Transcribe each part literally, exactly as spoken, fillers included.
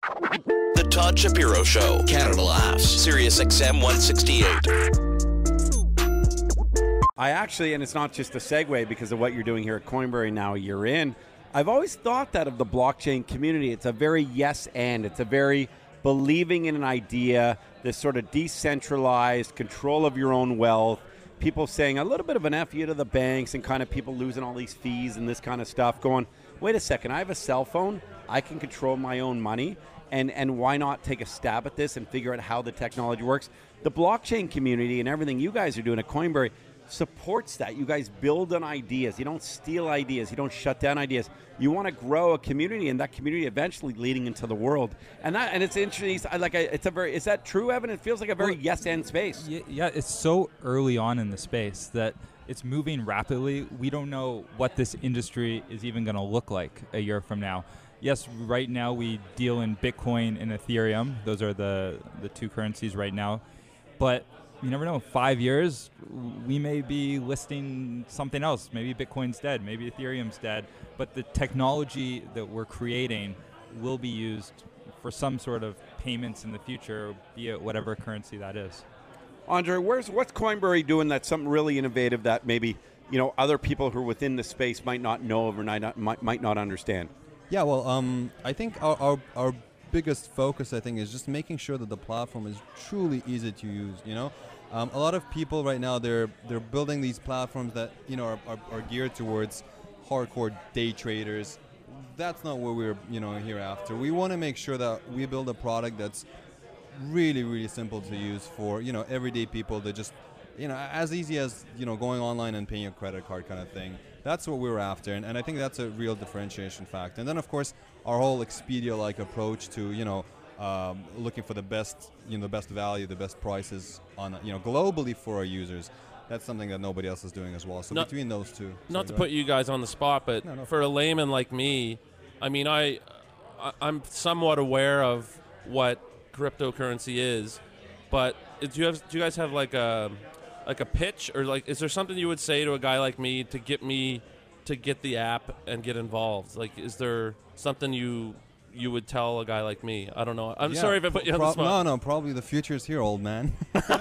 The Todd Shapiro Show, Canada Laughs, SiriusXM one sixty-eight. I actually, and it's not just a segue because of what you're doing here at Coinberry now a year in, I've always thought that of the blockchain community, it's a very yes and. It's a very believing in an idea, this sort of decentralized control of your own wealth, people saying a little bit of an F you to the banks and kind of people losing all these fees and this kind of stuff going, wait a second, I have a cell phone, I can control my own money, and, and why not take a stab at this and figure out how the technology works? The blockchain community and everything you guys are doing at Coinberry supports that. You guys build on ideas. You don't steal ideas. You don't shut down ideas. You want to grow a community, and that community eventually leading into the world. And that, and it's interesting. I like. It's a very. Is that true, Evan? It feels like a very well, yes and space. Yeah, yeah, it's so early on in the space that it's moving rapidly. We don't know what this industry is even going to look like a year from now. Yes, right now we deal in Bitcoin and Ethereum. Those are the the two currencies right now, but you never know. Five years, we may be listing something else. Maybe Bitcoin's dead. Maybe Ethereum's dead. But the technology that we're creating will be used for some sort of payments in the future, be it whatever currency that is. Andrei, where's what's Coinberry doing that's something really innovative that maybe you know other people who are within the space might not know of or might might, might not understand? Yeah, well, um, I think our, our our biggest focus, I think, is just making sure that the platform is truly easy to use. You know. Um, a lot of people right now, they're they're building these platforms that you know are, are, are geared towards hardcore day traders. That's not what we're you know here after. We want to make sure that we build a product that's really really simple to use for you know everyday people that just you know as easy as you know going online and paying a credit card kind of thing. That's what we're after, and, and I think that's a real differentiation fact. And then of course our whole Expedia-like approach to you know. Um, looking for the best, you know, the best value, the best prices on, you know, globally for our users. That's something that nobody else is doing as well. So not, between those two. Not to put you guys on the spot, but no, no. for a layman like me, I mean, I, I, I'm somewhat aware of what cryptocurrency is, but do you have, do you guys have like a, like a pitch or like, is there something you would say to a guy like me to get me to get the app and get involved? Like, is there something you you would tell a guy like me? I don't know. I'm yeah, sorry if I put you on pro- the spot. No, no, probably the future is here, old man.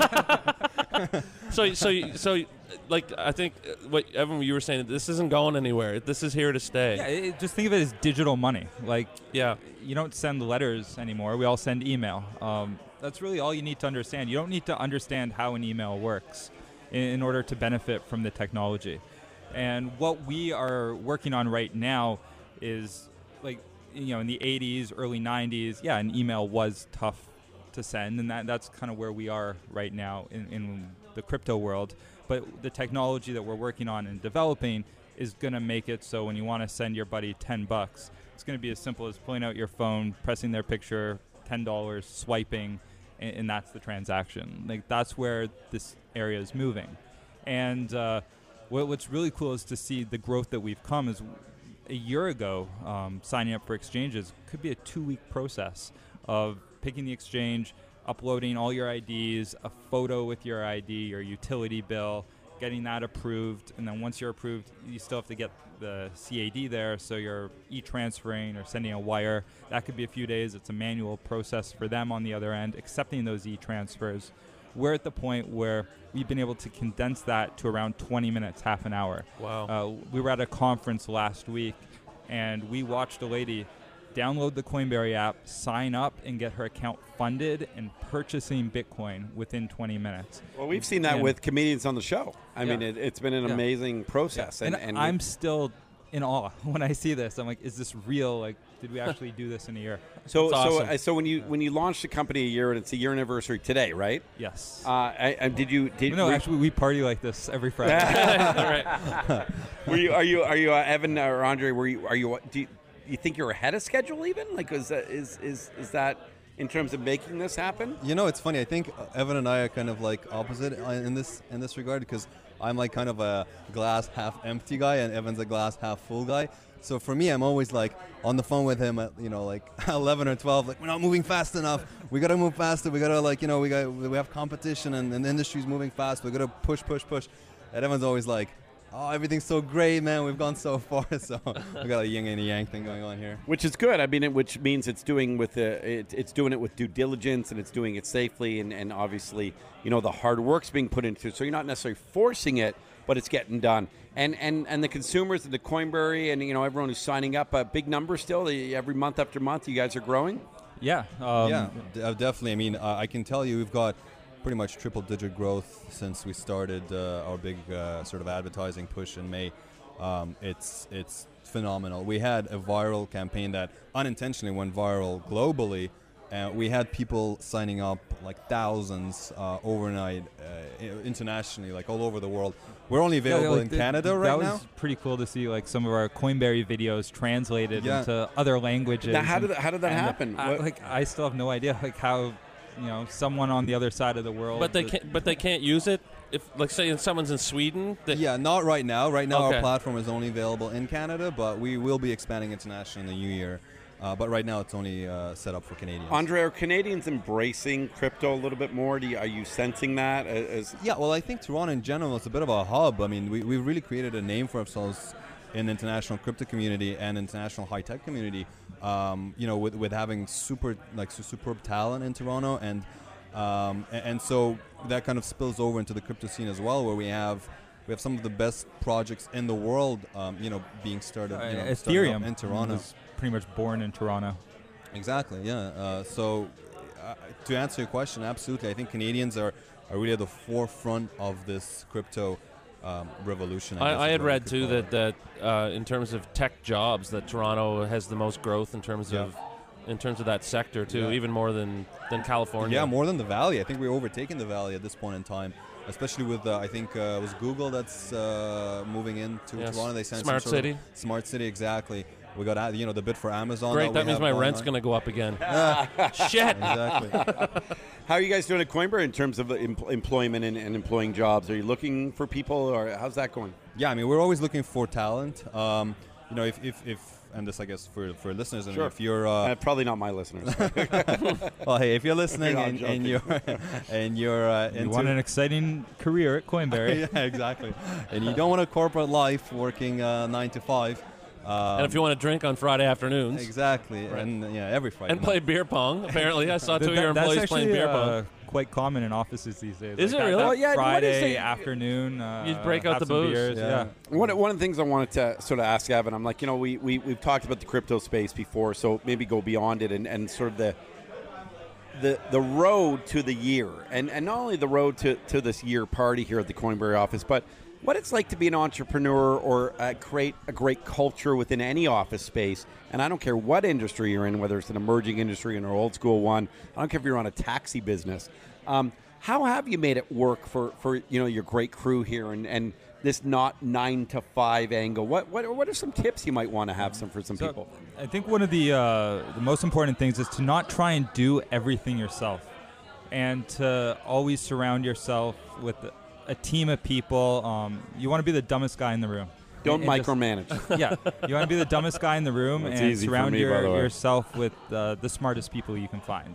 so, so, so, like, I think what Evan, you were saying, this isn't going anywhere. This is here to stay. Yeah, it, just think of it as digital money. Like, yeah, you don't send letters anymore. We all send email. Um, that's really all you need to understand. You don't need to understand how an email works in, in order to benefit from the technology. And what we are working on right now is, like, you know, in the eighties, early nineties, yeah, an email was tough to send, and that that's kind of where we are right now in, in the crypto world. But the technology that we're working on and developing is going to make it so when you want to send your buddy ten bucks, it's going to be as simple as pulling out your phone, pressing their picture, ten dollars, swiping, and, and that's the transaction. Like, that's where this area is moving. And uh, what, what's really cool is to see the growth that we've come is a year ago, um, signing up for exchanges could be a two-week process of picking the exchange, uploading all your I Ds, a photo with your I D, your utility bill, getting that approved, and then once you're approved, you still have to get the C A D there, so you're e-transferring or sending a wire. That could be a few days. It's a manual process for them on the other end, accepting those e-transfers. We're at the point where we've been able to condense that to around twenty minutes, half an hour. Wow. Uh, we were at a conference last week, and we watched a lady download the Coinberry app, sign up, and get her account funded and purchasing Bitcoin within twenty minutes. Well, we've seen that and with comedians on the show. I yeah. mean, it, it's been an yeah. amazing process. Yeah. And, and, and I'm still in awe when I see this. I'm like, is this real? Like, did we actually do this in a year? So, That's so, awesome. uh, so when you when you launched the company a year, and it's a year anniversary today, right? Yes. Uh, I, I, did you? Did no, were, actually, we party like this every Friday. Right. were you? Are you? Are you? Uh, Evan or Andrei? Were you? Are you? Do you, you think you're ahead of schedule? Even like, is that, is is is that in terms of making this happen? You know, it's funny. I think Evan and I are kind of like opposite in this in this regard, because I'm like kind of a glass half empty guy, and Evan's a glass half full guy. So for me, I'm always like on the phone with him at, you know, like eleven or twelve, like, we're not moving fast enough. We got to move faster. We got to, like, you know, we got we have competition, and, and the industry's moving fast. We got to push, push, push. And Evan's always like, oh, everything's so great, man. We've gone so far. So we got a yin and a yang thing going on here, which is good. I mean, it, which means it's doing with the it, it's doing it with due diligence, and it's doing it safely, and, and obviously, you know, the hard work's being put into it. So you're not necessarily forcing it, but it's getting done. And and and the consumers, the Coinberry, and you know everyone who's signing up, a big number still. The, every month after month, you guys are growing. Yeah, um, yeah, d- uh, definitely. I mean, uh, I can tell you, we've got pretty much triple-digit growth since we started uh, our big uh, sort of advertising push in May. Um, it's it's phenomenal. We had a viral campaign that unintentionally went viral globally. Uh, we had people signing up like thousands uh, overnight, uh, internationally, like all over the world. We're only available yeah, like in the, Canada right that now. That was pretty cool to see, like some of our Coinberry videos translated yeah. into other languages. Now, how did that, how did that and happen? I, like I still have no idea, like how, you know, someone on the other side of the world. But they can't. But they can't use it. If, like, say, someone's in Sweden. Yeah, not right now. Right now, okay. our platform is only available in Canada, but we will be expanding internationally in the new year. Uh, but right now, it's only uh, set up for Canadians. Andre, are Canadians embracing crypto a little bit more? Do you, are you sensing that? As yeah, well, I think Toronto in general is a bit of a hub. I mean, we we really created a name for ourselves in the international crypto community and international high tech community. Um, you know, with with having super like superb talent in Toronto, and um, and, and so that kind of spills over into the crypto scene as well, where we have. We have some of the best projects in the world, um, you know, being started. You know, Ethereum in Toronto, was pretty much born in Toronto. Exactly. Yeah. Uh, so, uh, to answer your question, absolutely, I think Canadians are, are really at the forefront of this crypto um, revolution. I, I, I had read too that that that uh, in terms of tech jobs, that Toronto has the most growth in terms yeah. of in terms of that sector too, yeah. even more than than California. Yeah, more than the Valley. I think we're overtaking the Valley at this point in time. Especially with, uh, I think uh, it was Google that's uh, moving into yes. Toronto. They sent Smart some sort City. Of smart City, exactly. We got, you know, the bid for Amazon. Great, that, that means my rent's going to go up again. Shit. Exactly. How are you guys doing at Coinberry in terms of em- employment and, and employing jobs? Are you looking for people, or how's that going? Yeah, I mean, we're always looking for talent. Um, you know, if, if, if and this, I guess, for, for listeners, I mean, sure. if you're uh, uh, probably not my listeners. well, hey, if you're listening You're and, and you're and you're uh, you into want an exciting career at Coinberry, yeah, exactly, and you don't want a corporate life working uh, nine to five. Um, and if you want to drink on Friday afternoons, exactly, right. and yeah, every Friday and play night. beer pong. Apparently, I saw two Th- of your that's employees actually, playing beer uh, pong. Quite common in offices these days. Is like it that, really? that Well, yeah, what is Friday it? afternoon. Uh, You break out have the some booze. beers, Yeah. yeah. One, one of the things I wanted to sort of ask Evan, I'm like, you know, we, we, we've talked about the crypto space before, so maybe go beyond it and, and sort of the the the road to the year. And, and not only the road to, to this year party here at the Coinberry office, but what it's like to be an entrepreneur or uh, create a great culture within any office space. And I don't care what industry you're in, whether it's an emerging industry or an old school one. I don't care if you're on a taxi business. Um, how have you made it work for, for you know your great crew here and, and this not nine to five angle? What what what are some tips you might want to have some for some So people? I think one of the uh, the most important things is to not try and do everything yourself, and to always surround yourself with a team of people. Um, you want to be the dumbest guy in the room. Don't And- and just- micromanage. yeah, you want to be the dumbest guy in the room That's and easy for surround me, by your, the way. yourself with uh, the smartest people you can find.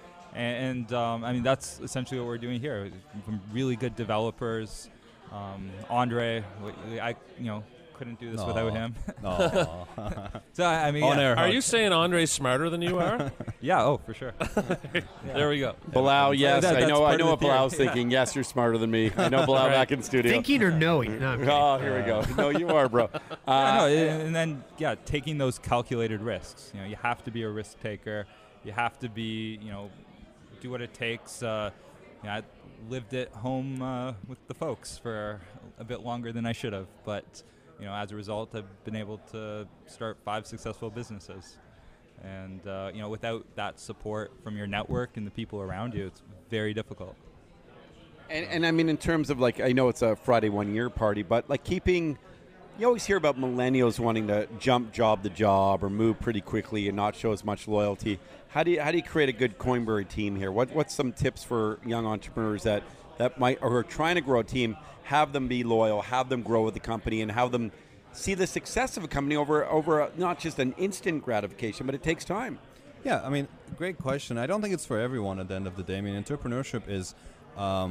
And, and um, I mean, that's essentially what we're doing here. From really good developers. Um, Andre, w- I you know couldn't do this Aw. without him. Aw. So I I mean, On yeah. air. Are you saying Andre's smarter than you are? yeah, oh for sure. There we go. Bilal, yes, That- I that's know. I part know of what the theory. Bilal's thinking. Yes, you're smarter than me. I know Bilal Right. back in the studio. Thinking or knowing? No, I'm kidding. Oh, here we go. No, you are, bro. Uh, Yeah, no, and and then yeah, taking those calculated risks. You know, you have to be a risk taker. You have to be, you know, do what it takes. Uh, you know, I lived at home uh, with the folks for a bit longer than I should have, but you know, as a result, I've been able to start five successful businesses. And uh, you know, without that support from your network and the people around you, it's very difficult. And, and I mean, in terms of like, I know it's a Friday one year party, but like keeping, you always hear about millennials wanting to jump job to job or move pretty quickly and not show as much loyalty. How do you how do you create a good Coinberry team here? What what's some tips for young entrepreneurs that, that might or are trying to grow a team, have them be loyal, have them grow with the company, and have them see the success of a company over over a, not just an instant gratification, but it takes time. Yeah, I mean, great question. I don't think it's for everyone at the end of the day. I mean, entrepreneurship is, um,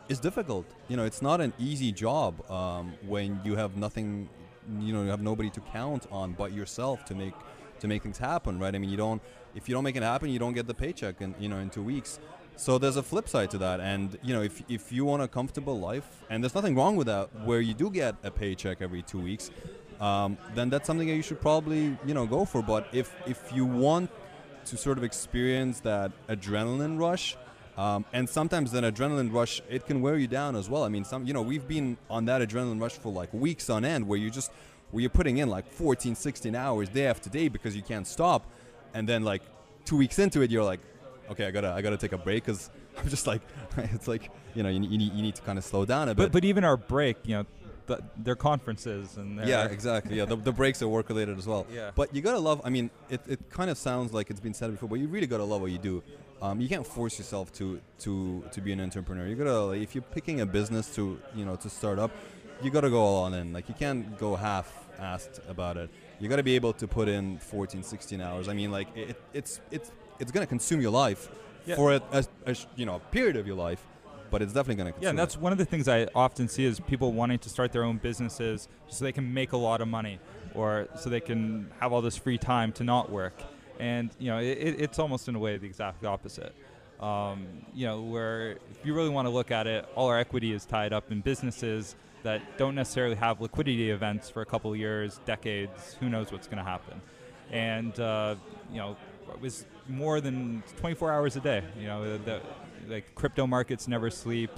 is difficult. You know, it's not an easy job um, when you have nothing, you know, you have nobody to count on but yourself to make to make things happen, right? I mean, you don't, if you don't make it happen, you don't get the paycheck in, you know, in two weeks. So there's a flip side to that. And, you know, if if you want a comfortable life, and there's nothing wrong with that, where you do get a paycheck every two weeks, um, then that's something that you should probably, you know, go for. But if if you want to sort of experience that adrenaline rush, um, and sometimes that adrenaline rush, it can wear you down as well. I mean, some, you know, we've been on that adrenaline rush for like weeks on end, where you just, where you're putting in like fourteen, sixteen hours day after day because you can't stop. And then like two weeks into it, you're like, okay, I gotta, I gotta take a break, because I'm just like, it's like, you know, you, you need, you need to kind of slow down a bit. But, but even our break, you know, the, their conferences and their yeah, exactly. Yeah, the, the breaks are work related as well. Yeah. But you gotta love. I mean, it, it kind of sounds like it's been said before, but you really gotta love what you do. Um, you can't force yourself to to to be an entrepreneur. You gotta, like, if you're picking a business to, you know, to start up, you gotta go all in. Like, you can't go half-assed about it. You gotta be able to put in fourteen, sixteen hours. I mean, like, it, it's it's it's gonna consume your life yeah. for a, a, a you know a period of your life. But it's definitely going to consume. Yeah, and that's it. one of the things I often see is people wanting to start their own businesses so they can make a lot of money, or so they can have all this free time to not work. And, you know, it, it's almost in a way the exact opposite. Um, you know, where if you really want to look at it, all our equity is tied up in businesses that don't necessarily have liquidity events for a couple of years, decades, who knows what's going to happen. And, uh, you know, it was more than twenty-four hours a day, you know, the, like crypto markets never sleep.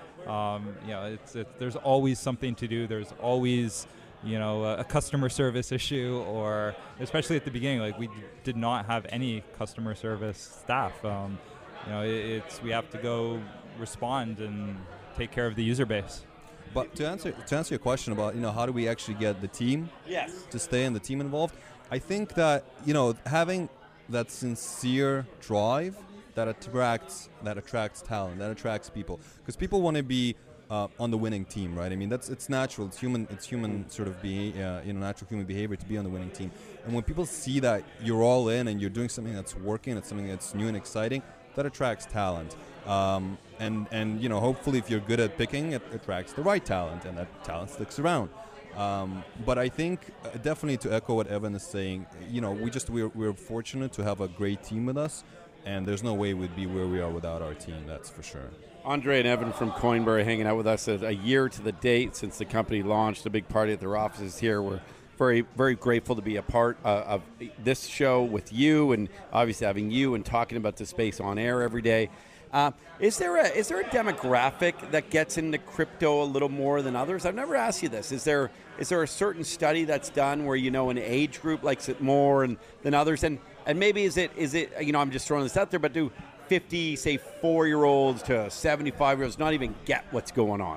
Um, you know, it's, it's there's always something to do. There's always, you know, a, a customer service issue, or especially at the beginning, like we d- did not have any customer service staff. Um, you know, it, it's we have to go respond and take care of the user base. But to answer to answer your question about, you know, how do we actually get the team yes. to stay and the team involved, I think that, you know, having that sincere drive that attracts that attracts talent, that attracts people, because people want to be uh, on the winning team, right? I mean, that's it's natural, it's human, it's human sort of be uh, you know natural human behavior to be on the winning team. And when people see that you're all in and you're doing something that's working, it's something that's new and exciting, that attracts talent. Um, and and you know, hopefully, if you're good at picking, it attracts the right talent, and that talent sticks around. Um, but I think uh, definitely to echo what Evan is saying, you know, we just we're we're fortunate to have a great team with us. And there's no way we'd be where we are without our team, that's for sure. Andrei and Evan from Coinberry hanging out with us a, a year to the date since the company launched. A big party at their offices here. We're very, very grateful to be a part uh, of this show with you, and obviously having you and talking about the space on air every day. Uh, is there a is there a demographic that gets into crypto a little more than others? I've never asked you this. Is there is there a certain study that's done where, you know, an age group likes it more and, than others? And And maybe is it, is it you know, I'm just throwing this out there, but do fifty, say, four-year-olds to seventy-five-year-olds not even get what's going on?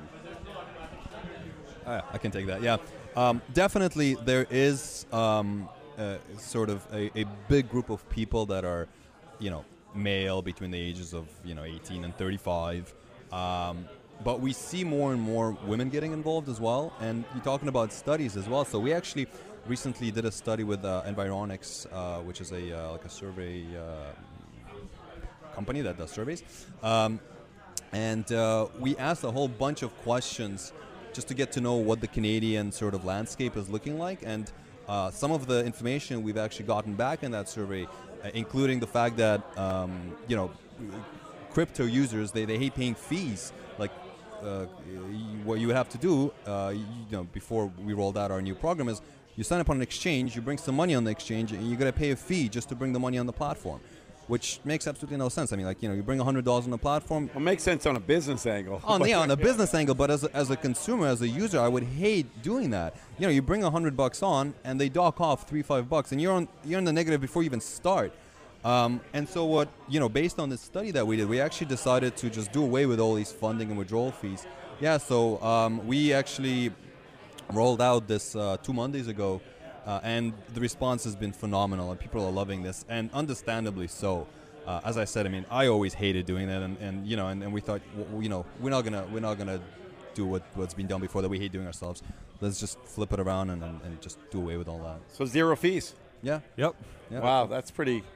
Uh, I can take that, yeah. Um, definitely there is um, uh, sort of a, a big group of people that are, you know, male between the ages of, you know, eighteen and thirty-five. Um, but we see more and more women getting involved as well. And you're talking about studies as well. So we actually recently did a study with uh, Environics, uh, which is a uh, like a survey uh, company that does surveys, um, and uh, we asked a whole bunch of questions just to get to know what the Canadian sort of landscape is looking like. And uh, some of the information we've actually gotten back in that survey, uh, including the fact that um, you know crypto users they, they hate paying fees. Like uh, what you would have to do, uh, you know, before we rolled out our new program is, you sign up on an exchange, you bring some money on the exchange, and you got to pay a fee just to bring the money on the platform, which makes absolutely no sense. I mean, like, you know, you bring one hundred dollars on the platform. Well, it makes sense on a business angle. On, yeah, on a business angle, but as a, as a consumer, as a user, I would hate doing that. You know, you bring one hundred bucks on, and they dock off three, five bucks, and you're on you're in the negative before you even start. Um, and so what, you know, based on this study that we did, we actually decided to just do away with all these funding and withdrawal fees. Yeah, so um, we actually rolled out this uh, two Mondays ago, uh, and the response has been phenomenal, and people are loving this, and understandably so. Uh, as I said, I mean, I always hated doing that, and, and you know, and, and we thought, w- you know, we're not gonna we're not gonna do what what's been done before that we hate doing ourselves. Let's just flip it around and, and, and just do away with all that. So zero fees. Yeah. Yep. Yeah. Wow, that's pretty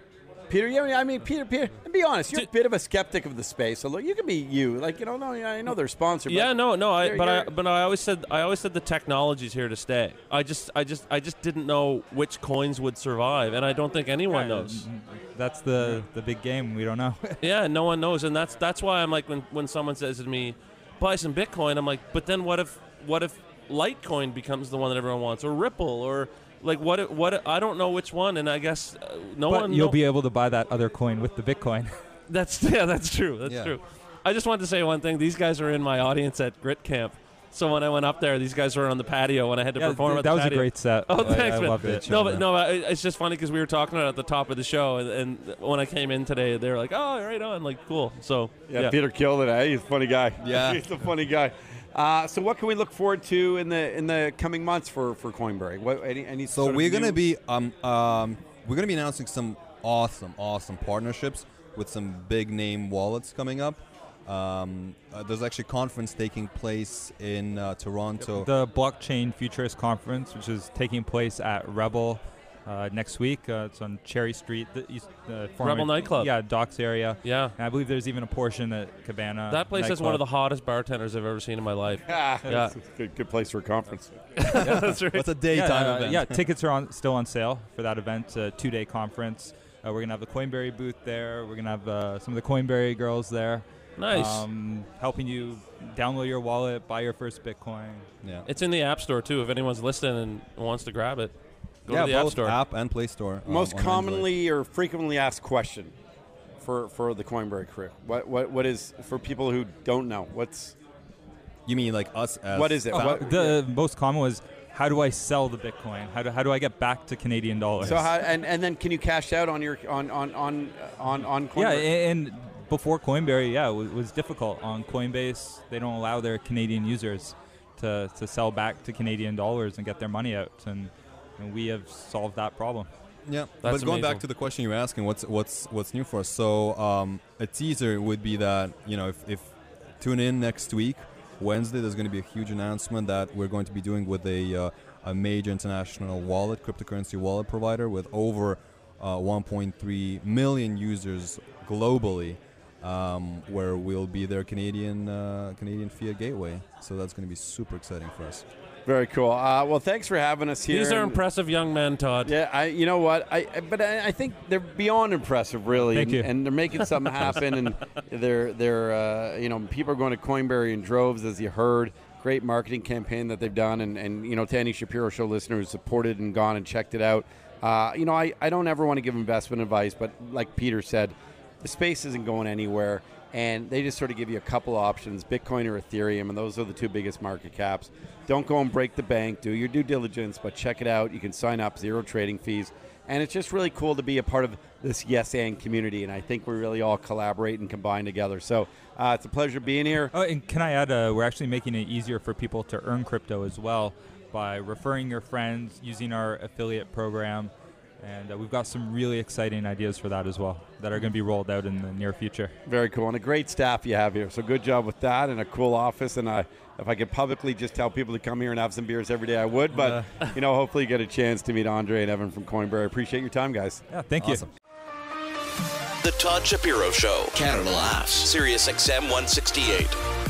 Peter, yeah, I mean, Peter, Peter, and be honest, you're a bit of a skeptic of the space. So look, you can be you, like you know, no, I know they're sponsored. Yeah, but no, no, I, you're, but you're, I, but I always said, I always said the technology's here to stay. I just, I just, I just didn't know which coins would survive, and I don't think anyone Yeah, knows. That's the the big game. We don't know. Yeah, no one knows, and that's that's why I'm like, when when someone says to me, buy some Bitcoin, I'm like, but then what if what if Litecoin becomes the one that everyone wants, or Ripple, or like what if, what if, I don't know which one, and I guess uh, no but one. You'll no, be able to buy that other coin with the Bitcoin. That's yeah, that's true. That's Yeah. true. I just wanted to say one thing. These guys are in my audience at Grit Camp. So when I went up there, these guys were on the patio when I had to Yeah, perform th- at that the was patio. a great set. Oh, I- thanks, I man. loved it. No, but no, uh, it's just funny because we were talking about it at the top of the show, and, and when I came in today, they were like, "Oh, right on, like cool." So yeah, yeah, Peter killed it. Eh? He's a funny guy. Yeah. he's a funny guy. Uh, so what can we look forward to in the in the coming months for for Coinberry? What any, any So sort of we're gonna new- be um um we're gonna be announcing some awesome awesome partnerships with some big name wallets coming up. Um, uh, there's actually a conference taking place in uh, Toronto. The Blockchain Futurist Conference, which is taking place at Rebel uh, next week. Uh, it's on Cherry Street, the East, uh, former- Rebel nightclub. Yeah, Docks area. yeah. And I believe there's even a portion at Cabana. That place has one of the nightclub. hottest bartenders I've ever seen in my life. Ah, Yeah. it's a good, good place for a conference. That's right. What's a Yeah, daytime uh, event? yeah, tickets are on, still on sale for that event. A two-day conference. Uh, we're gonna have the Coinberry booth there. We're gonna have uh, some of the Coinberry girls there. Nice. Um, helping you download your wallet, buy your first Bitcoin. Yeah, It's in the App Store too. If anyone's listening and wants to grab it, go yeah, to the App both Store. app and Play Store. um, Most on Android. commonly or frequently asked question for for the Coinberry crew. What what what is for people who don't know? What's You mean like us as What is it? Oh, What- the most common was, how do I sell the Bitcoin? How do, how do I get back to Canadian dollars? so how, and and then can you cash out on your on on on on on Coinberry? Yeah, and, and before Coinberry, yeah, it was, was difficult. On Coinbase, they don't allow their Canadian users to, to sell back to Canadian dollars and get their money out, and, and we have solved that problem. Yeah, That's but going amazing. back to the question you're asking, what's what's what's new for us? So um, a teaser would be that, you know, if, if tune in next week, Wednesday, there's going to be a huge announcement that we're going to be doing with a uh, a major international wallet, cryptocurrency wallet provider with over uh, one point three million users globally, um, where we'll be their Canadian uh, Canadian fiat gateway. So that's going to be super exciting for us. Very cool. Uh, well, thanks for having us here. These are And- impressive young men, Todd. Yeah, I. You know what? I. I- But I, I think they're beyond impressive, really. Thank and, you. and they're making something happen, and they're they're uh, you know, people are going to Coinberry in droves, as you heard. Great marketing campaign that they've done, and, and you know, to any Shapiro Show listener who's supported and gone and checked it out. Uh, you know, I, I don't ever want to give investment advice, but like Peter said, the space isn't going anywhere, and they just sort of give you a couple options, Bitcoin or Ethereum, and those are the two biggest market caps. Don't go and break the bank. Do your due diligence, but check it out. You can sign up, zero trading fees. And it's just really cool to be a part of this Yes and community, and I think we really all collaborate and combine together. So uh, it's a pleasure being here. Oh, and can I add, uh, we're actually making it easier for people to earn crypto as well by referring your friends, using our affiliate program. And uh, we've got some really exciting ideas for that as well that are going to be rolled out in the near future. Very cool, and a great staff you have here. So good job with that, and a cool office. And I, if I could publicly just tell people to come here and have some beers every day, I would. But you know, hopefully, you get a chance to meet Andrei and Evan from Coinberry. Appreciate your time, guys. Yeah, thank Awesome. The Todd Shapiro Show. Canada Laughs. SiriusXM one sixty-eight.